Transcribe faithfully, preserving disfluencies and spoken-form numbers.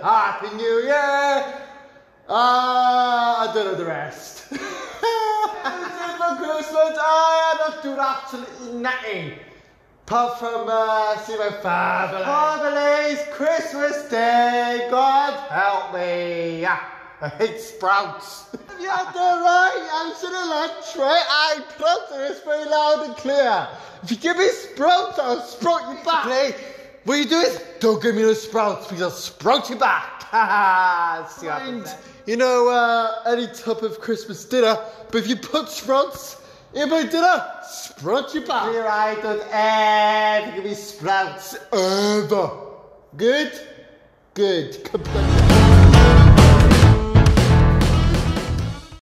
Happy New Year. Uh, I don't know the rest. For Christmas, I don't do absolutely nothing. Apart from uh, see my family. Family's Christmas Day, God help me. I hate sprouts. If you had the right answer to lunch, right? I prompted this very loud and clear. If you give me sprouts, I'll sprout you back. Okay? What you do is, don't give me the sprouts because I'll sprout you back. See what happens. You know, uh, any type of Christmas dinner, but if you put sprouts in my dinner, sprout you back. You're right, don't ever give me sprouts. Ever. Good? Good. Complain.